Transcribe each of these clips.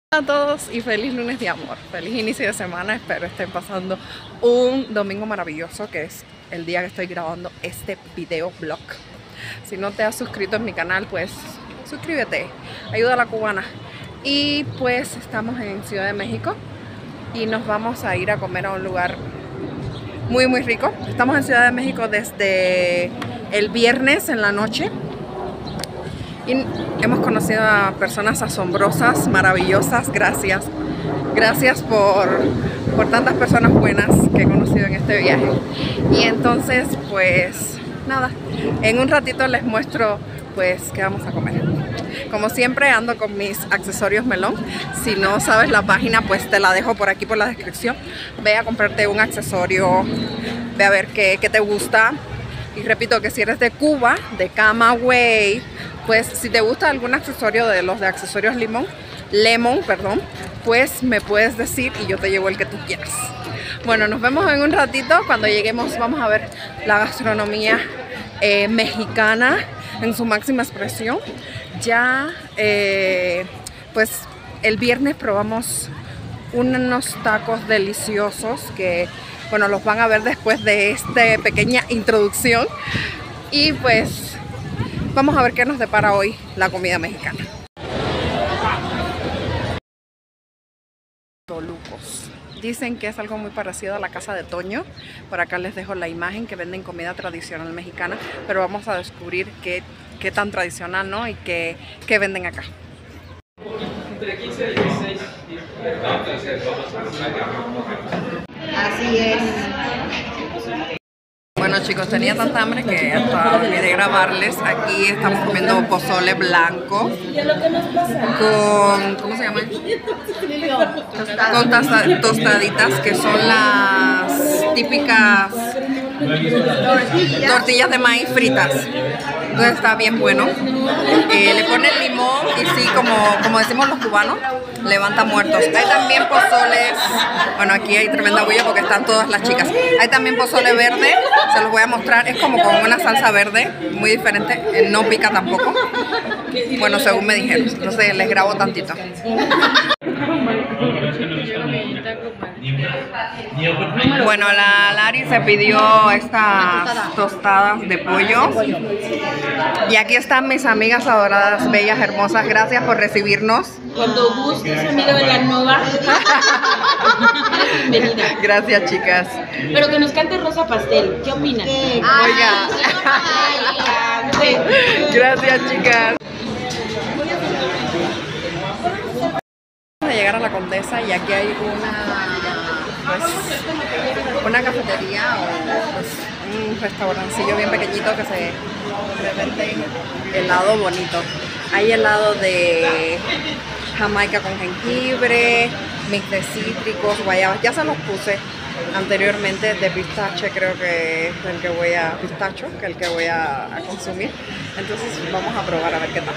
Hola a todos y feliz lunes de amor, feliz inicio de semana, espero estén pasando un domingo maravilloso, que es el día que estoy grabando este video blog. Si no te has suscrito en mi canal, pues suscríbete, ayuda a la cubana. Y pues estamos en Ciudad de México y nos vamos a ir a comer a un lugar muy rico. Estamos en Ciudad de México desde el viernes en la noche. Y hemos conocido a personas asombrosas, maravillosas. Gracias por tantas personas buenas que he conocido en este viaje. Y entonces, pues nada, en un ratito les muestro pues qué vamos a comer. Como siempre ando con mis accesorios melón. Si no sabes la página, pues te la dejo por aquí por la descripción. Ve a comprarte un accesorio, ve a ver qué te gusta. Y repito que si eres de Cuba, de Camagüey, pues si te gusta algún accesorio de los de accesorios Lemon, pues me puedes decir y yo te llevo el que tú quieras. Bueno, nos vemos en un ratito. Cuando lleguemos vamos a ver la gastronomía mexicana en su máxima expresión. Ya pues el viernes probamos unos tacos deliciosos que, bueno, los van a ver después de esta pequeña introducción. Y pues vamos a ver qué nos depara hoy la comida mexicana. Tolucos. Dicen que es algo muy parecido a la casa de Toño. Por acá les dejo la imagen, que venden comida tradicional mexicana. Pero vamos a descubrir qué tan tradicional, ¿no? Y qué venden acá. Entre 15 y 16. Así es. Bueno chicos, tenía tanta hambre que hasta olvidé grabarles. Aquí estamos comiendo pozole blanco con, ¿cómo se llama? Con tostaditas, que son las típicas tortillas de maíz fritas. Entonces está bien bueno. Le ponen limón y sí, como decimos los cubanos, levanta muertos. Hay también pozoles. Bueno, aquí hay tremenda bulla porque están todas las chicas. Hay también pozole verde, se los voy a mostrar. Es como con una salsa verde, muy diferente. No pica tampoco. Bueno, según me dijeron. Entonces les grabo tantito. Bueno, la Lari se pidió estas tostadas de pollo. Y aquí están mis amigas adoradas, bellas, hermosas. Gracias por recibirnos. Cuando gustes, amiga de la Nova. Bienvenida. Gracias, chicas. Pero que nos cante Rosa Pastel. ¿Qué opinan? Oiga. Gracias, chicas. Vamos a llegar a la Condesa y aquí hay una cafetería o pues un restaurancillo bien pequeñito que se vende helado bonito. Hay helado de Jamaica con jengibre, mix de cítricos, guayabas. Ya se los puse anteriormente, de pistache, creo que es el que voy a consumir. Entonces vamos a probar a ver qué tal.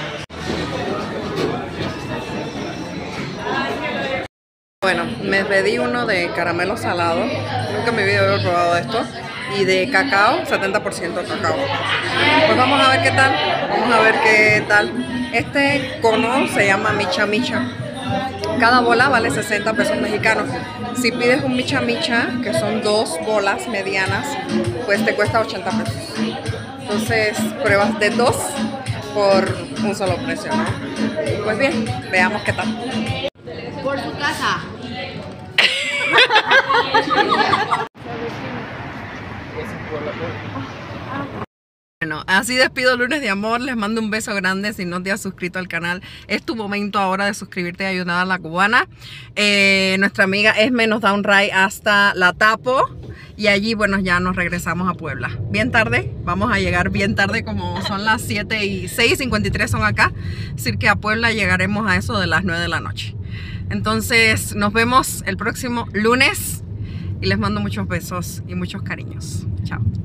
Bueno, me pedí uno de caramelo salado, nunca en mi vida había probado esto, y de cacao, 70% cacao. Pues vamos a ver qué tal, Este cono se llama micha micha. Cada bola vale 60 pesos mexicanos. Si pides un micha micha, que son 2 bolas medianas, pues te cuesta 80 pesos. Entonces pruebas de 2 por un solo precio, ¿no? Pues bien, veamos qué tal. Por su casa. Bueno, así despido lunes de amor. Les mando un beso grande. Si no te has suscrito al canal, es tu momento ahora de suscribirte y ayudar a la cubana. Nuestra amiga Esme nos da un ride hasta La Tapo y allí, bueno, ya nos regresamos a Puebla. Bien tarde, vamos a llegar bien tarde, como son las 6:53 son acá. Es decir que a Puebla llegaremos a eso de las 9 de la noche. Entonces nos vemos el próximo lunes y les mando muchos besos y muchos cariños. Chao.